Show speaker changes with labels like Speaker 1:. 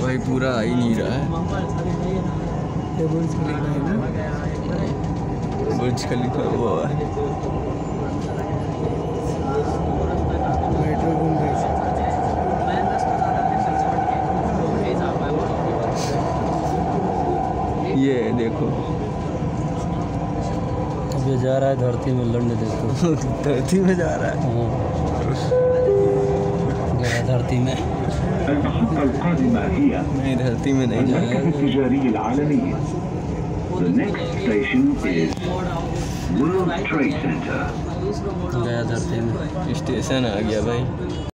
Speaker 1: भाई पूरा आ ही नहीं रहा है।
Speaker 2: ये बुर्ज खलीफा है ना?
Speaker 1: बुर्ज खलीफा वो है।
Speaker 2: मेट्रो घूम रही है।
Speaker 1: ये देखो
Speaker 2: अब ये जा रहा है धरती में लड़ने, देखो
Speaker 1: धरती में जा रहा है।
Speaker 2: गया धरती में।
Speaker 1: नहीं, धरती में नहीं जाएगा।
Speaker 2: गया धरती में।
Speaker 1: स्टेशन आ गया भाई।